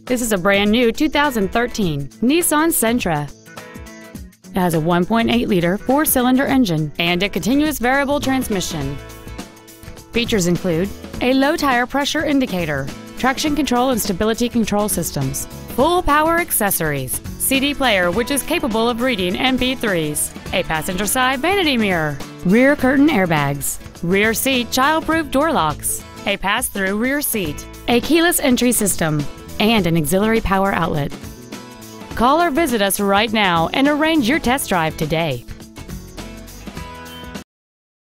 This is a brand new 2013 Nissan Sentra. It has a 1.8-liter four-cylinder engine and a continuous variable transmission. Features include a low tire pressure indicator, traction control and stability control systems, full power accessories, CD player which is capable of reading MP3s, a passenger side vanity mirror, rear curtain airbags, rear seat child-proof door locks, a pass-through rear seat, a keyless entry system, and an auxiliary power outlet. Call or visit us right now and arrange your test drive today.